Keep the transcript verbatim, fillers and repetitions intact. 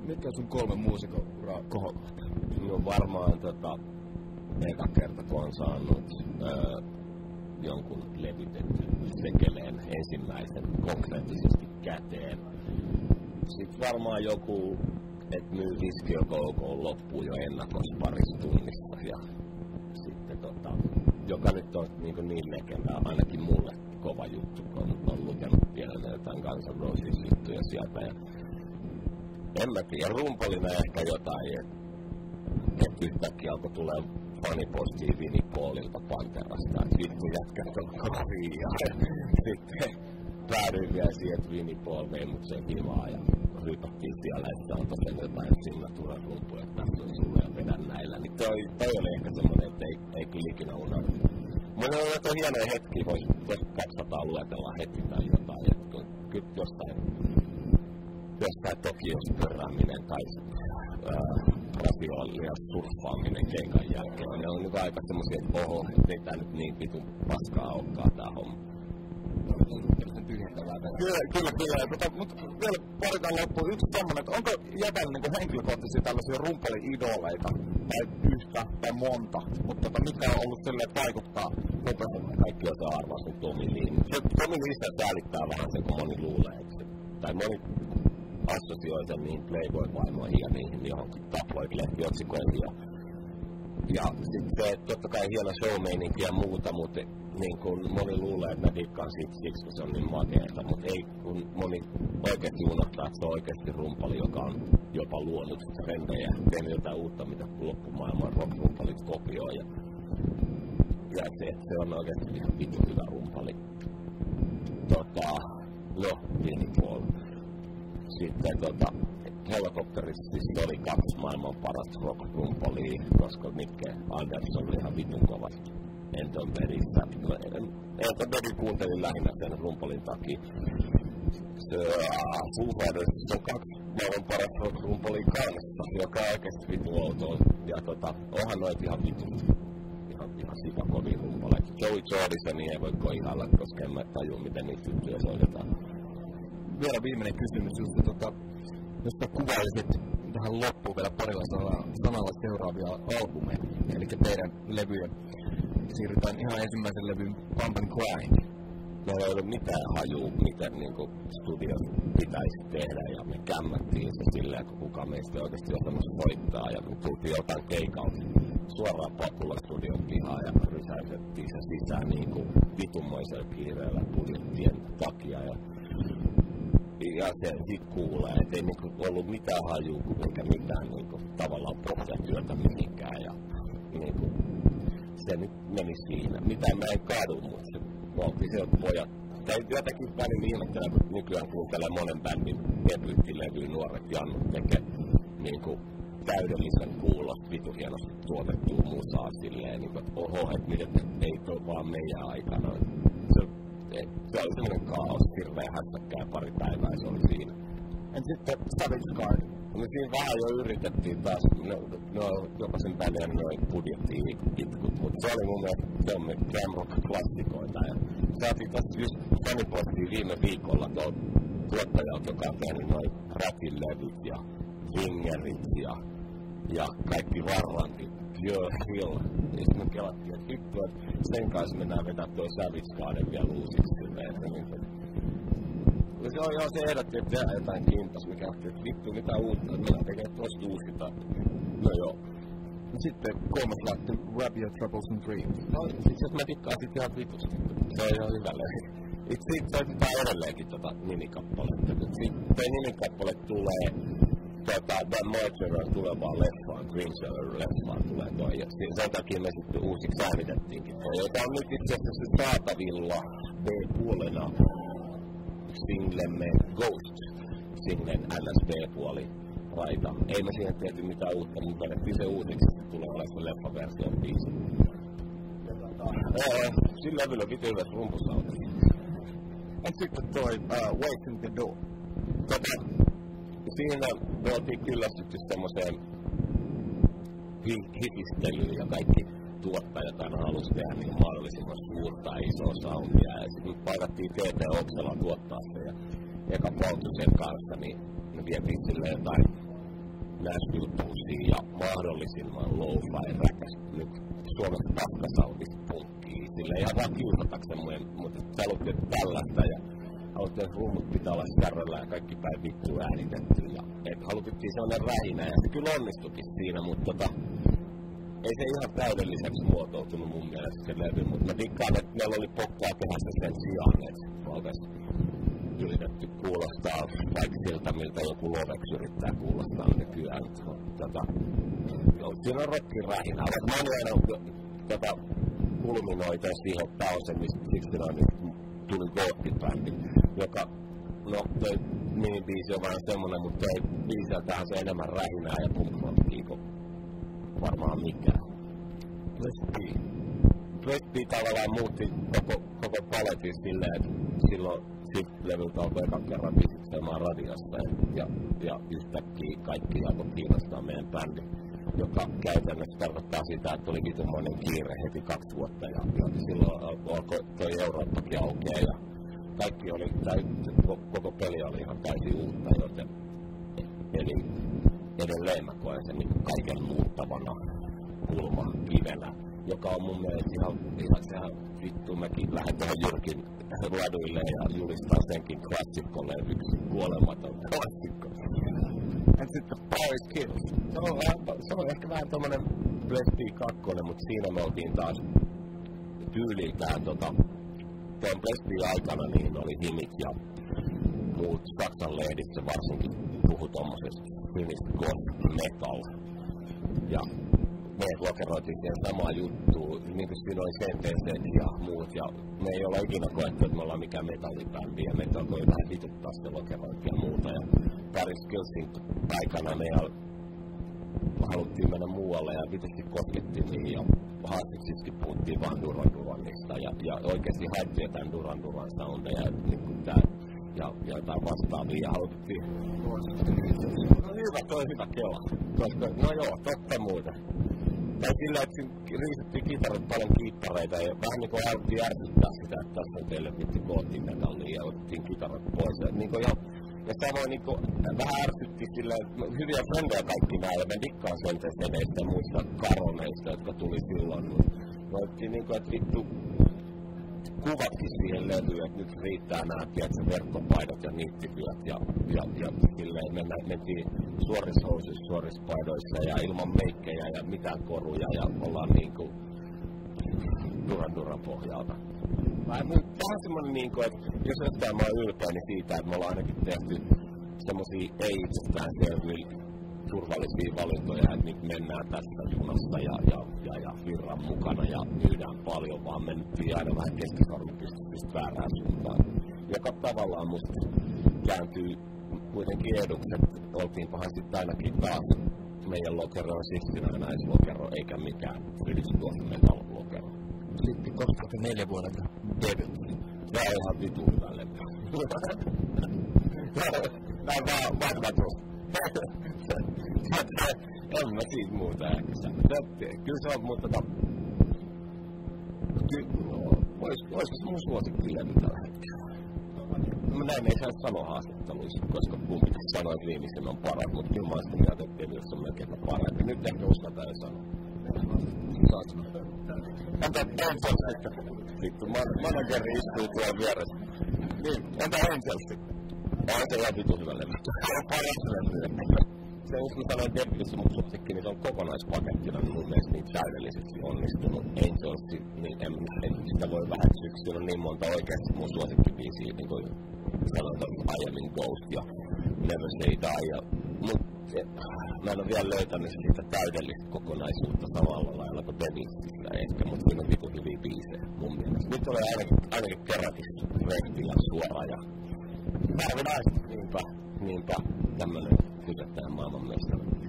mitkä sun kolme muusikon kohokohta? No varmaan tota, eka kerta kun on saanut öö, jonkun levitetty sekeleen ensimmäisen konkreettisesti käteen. Sitten varmaan joku, että myy viskiokoukoon loppuun jo ennakossa parissa tunnissa. Ja sitten tota, joka nyt on niin, niin legendaa, ainakin mulle kova juttu, kun on lukenut pienellä jotain Guns N' Roses juttuja sieltä. Ja en mä tiedä, rumpalina ehkä jotain, että et yhtäkkiä alkoi tulee fanipostia Vinnie Paulilta Panterasta, että vittu jätkät on kovia. Sitten päädyin vielä siihen, että Vinnie Paul vei mut sen kivaa ja hypättiin siellä, että on tosiaan jotain signaturen rumpuja, että tässä on sulle ja vedän näillä. Niin toi, toi oli ehkä semmonen, että ei, ei kyllä ikinä unohdu. Mulla on jotain hienoja hetkiä, vois, vois kaksisataa luetella heti tai jotain, että kyllä jostain, jostain Tokiossa pörrääminen tai rasioallia surffaaminen keikan jälkeen. Ne on nyt aika semmosia, että oho, ettei tää nyt niin vitun paskaa olekaan tää homma. Kyllä, kyllä, kyllä. Mutta, mutta vielä paritaan loppuun yksi semmoinen, että onko jätänyt niin henkilökohtaisia tällaisia rumpali-idoleita, tai yhtä tai monta, mutta tota, mitkä on ollut silleen, että vaikuttaa nopeasti? Kaikki osaa arvaa sun Tommy Lee. Se Tommy Leestä säälittää vähän se, kun moni luulee, että tai moni assosioi sen niihin Playboy-vaimoihin ja niihin johonkin tabloid-lehtiotsikoihin. Ja, ja sitten totta kai hieno show-meininki ja muuta, mutta niin kun moni luulee, että mä dikkaan siitä siksi, kun se on niin makeeta, mutta ei, kun moni oikeasti unohtaa, että se on oikeasti rumpali, joka on jopa luonut trendejä, tehnyt jotain uutta, mitä loppumaailman rock-rumpalit kopioi. Ja, ja se, se on oikeasti ihan vittu hyvä rumpali. Tota, no, Vinnie Paul. Sitten tota, Helicopterissa siis oli kaksi maailman parasta rock-rumpalia, koska Mikke Andersson oli ihan vitun kovasti. Anton Bedistä. Anton Bedi kuuntelin lähinnä sen rumpalin takia. Foo Fighters on kaksi maailman parasta rock-rumpalia kanssa, joka on oikeesti vitun outoa. Ja tota, onhan noit ihan vitun, ihan, ihan sikakovia rumpaleita. Joey Jordisoni ei voi koihailla, koska en mä tajua, miten niitä juttuja soitetaan. Vielä viimeinen kysymys, just, tota, jos sä kuvailisit tähän loppuun vielä parilla sanalla, sanalla seuraavia albumeja, eli teidän levyjä. Siirrytään ihan ensimmäisen levyn Pump and Grind. Meillä ei ollut mitään hajua, mitä niinku studios pitäisi tehdä, ja me kämmättiin se silleen, kun kukaan meistä oikeasti osannut soittaa, ja me tultiin jotain keikalta suoraan Pakulan studion pihaan, ja rysäytettiin se sisään niinku vitunmoisella kiireellä budjettien takia. Ja Ja se sit kuulee, ettei niinku ollut mitään hajua, eikä mitään niinku tavallaan pohjatyötä mihinkään. Ja niinku se nyt meni siinä. Mitään mä en kadu, mutta se oltiin se pojat. Tai jotenkin välillä ihmettelää, kun nykyään kuuntelee monen bändin debyyttilevyyn nuoret jannut tekee niinku täydellisen kuulosta, vitu hienosti tuotettua musaa silleen, niinku, että oho, että miten ei toi vaan meidän aikana. Se, se oli semmoinen kaos, hirveä hässäkkää pari päivää, se oli siinä. En sitten Savage Garden. No siinä vähän jo yritettiin taas, no, no jokaisen bändin noin budjetti-itkut, mutta se oli mun mielestä semmoinen glam rock-klassikoita. Ja saatiin tossa just fanipostiin viime viikolla tuolta tuottajalta, joka on tehnyt noin rätinlevyt ja wingerit ja, ja kaikki varrantit. Joo, Hill. Ja sitten me kelattiin, että vittu, että sen kanssa mennään vetää toi Savage Garden vielä uusiksi silleen, että niin kuin ja se on joo, se ehdotti, että tehdään jotain kimpas, mikä on, että vittu mitä uutta, että mennään tekemään tosta uusita. No joo. Sitten kolmas lähti Wrap Your Troubles and Dreams. No sit jos mä dikkaan sit ihan vitusti. Se on ihan hyvä levy. Itse siitä soitetaan edelleenkin tota nimikappaletta. Sitten toi nimikappale tulee tota Dan Margeron tulevaan leffaan, Green Cellar leffaan tulee toi. Ja sen takia me sitten uusiksi äänitettiinkin toi, joka on nyt itse asiassa saatavilla B-puolena singlemme Ghost, singlen N S B-puoli raita. Ei me siihen tehty mitään uutta, mutta vedettiin se uusiksi, että tulee olemaan se leffaversion biisi. Sillä levyllä on vittu hyvät rumpusautat. Ja sitten toi uh, Waiting the Door. Tota, siinä me oltiin kyllästytty semmoseen hitistelyyn ja kaikki tuottajat aina halusi tehdä niin mahdollisimman suurta isoa soundia. Ja sitten me paikattiin T T Oksala tuottaa se ja eka Pautusen kanssa, niin me vietiin sille jotain Nashville Bluesia ja mahdollisimman lo-fi räkäs nyt Suomessa paskasautista punkkiin. Sillä ihan vaan kiusataksemme, mutta te haluatte tällaista ja haluatte, että rummut pitää olla skärrellä ja kaikki päin vittu äänitetty. Ja, et haluttiin sellainen rähinä ja se kyllä onnistukin siinä, mutta tota, ei se ihan täydelliseksi muotoutunut mun mielestä se levy, mutta mä dikkaan, että meillä oli pokkaa kehässä sen sijaan, että oltais yritetty kuulostaa vaikka siltä, miltä joku Lovex yrittää kuulostaa nykyään. Tota, siinä on rockin rähinä, mutta mä oon aina tota, kulminoita siihen pääosen, mistä siksi on tuli Gotti-bändi, joka, no toi mini-biisi on vähän semmonen, mutta toi biiseltähän se enemmän rähinää ja punk-rockia kuin varmaan mikään. Presby. Presby tavallaan muutti koko, koko paletin silleen, että silloin sit levyltä alkoi ekan kerran biisitsemaan radiosta ja, ja yhtäkkiä kaikki alkoi kiinnostaa meidän bändi, joka käytännössä tarkoittaa sitä, että oli vitummoinen kiire heti kaksi vuotta ja, ja silloin alkoi toi Eurooppakin aukeaa ja kaikki oli, koko peli oli ihan täysin uutta, joten eli edelleen mä koen sen niin kaiken muuttavana kulmakivenä, joka on mun mielestä ihan, ihan sehän vittu, mäkin lähden tähän Jyrkin laduille ja julistan senkin klassikkolle yksi kuolematon klassikko. Ja sitten Paris Kills. Se on, se on ehkä vähän tommonen Presby kakkonen, mutta siinä me oltiin taas tyyliltään tota, tuon Presby aikana niin oli himit ja muut Saksan lehdissä varsinkin puhu tommosesta Finnish Goth Metal. Ja me lokeroitiin siihen samaa juttua, niin kuin siinä oli senteeset ja muut. Ja me ei olla ikinä koettu, että me ollaan mikään metallibändi ja meitä alkoi vähän vituttaa se lokerointi ja muuta. Ja Paris Killsin aikana me haluttiin mennä muualle ja vitusti koskettiin niin ja haastiksiskin puhuttiin vaan Duran Duranista ja, ja oikeasti haettiin jotain Duran Duran soundeja niin kuin tää, ja, ja jotain vastaavia ja haluttiin. No hyvä, toi hyvä kela, koska no joo, totta muuta. Tai sillä, että riisuttiin kitarat paljon kiippareita ja vähän niin kuin haluttiin ärsyttää sitä, että tässä on teille vittu goottimetallia ja otettiin kitarat pois. Ja, niin kuin, ja, ja samoin niin kuin, vähän ärsytti sillä, että hyviä frendejä kaikki nämä ja me dikkaan sentesedeistä ja muista karoneista, jotka tuli silloin. Me otettiin niin kuin, että vittu kuvatkin siihen levyyn, että nyt riittää nämä tiedätkö, verkkopaidat ja niittityöt ja, ja, ja silleen mennä, mentiin suorissa housuissa, suorissa paidoissa ja ilman meikkejä ja mitään koruja ja ollaan niinku Duran Duran pohjalta. Vähän semmonen niinku, että jos jostain mä oon ylpeä, niin siitä, että me ollaan ainakin tehty semmosia ei itsestään selviä turvallisia valintoja, että nyt mennään tässä junassa ja, ja, ja, ja virran mukana ja myydään paljon, vaan mentiin aina vähän keskisormipistetistä väärään suuntaan. Joka tavallaan musta kääntyy kuitenkin eduksi, että oltiinpahan sitten ainakin taas meidän lokero on sissinäinäislokero eikä mikään Finnish metal-lokero. Sitten kaksituhattaneljä vuodelta Devils. Tää on ihan vitu hyvä levy. Tää on vaan vanhatus. En mä siitä muuta ehkä sano. Kyllä se on, mutta tota... Olisiko se mun suosikkilevy tällä hetkellä? Mä näin ei saisi sanoa haastatteluissa, koska mun pitäisi sanoa, että viimeisen on paras, mutta kyllä mä oon sitä mieltä, että Devils on melkein parempi. Nyt ehkä uskaltaan jo sanoa. Saat sanoa. Entä Angels sitten? Vittu, manageri istuu tuolla vieressä. Niin, entä Angels sitten? On se ihan vitun hyvä levy. Paras levy. Se, jos mä sanoin Devils on mun suosikki, niin se on kokonaispakettina mun mielestä niin täydellisesti onnistunut. Angels, niin en, en sitä voi väheksyä, kun siinä on niin monta oikeasti mun suosikkibiisiä, niin kuin sanoin aiemmin Ghost ja Never Say Die. Ja, mut se, mä en ole vielä löytänyt siitä täydellistä kokonaisuutta samalla lailla kuin Devilsissä ehkä, mutta siinä on vitun hyviä biisejä mun mielestä. Nyt tulee ainakin, ainakin kerrankin rehti ja suora ja harvinaista. Niinpä, niinpä tämmönen kysettäjän maailmanmestari.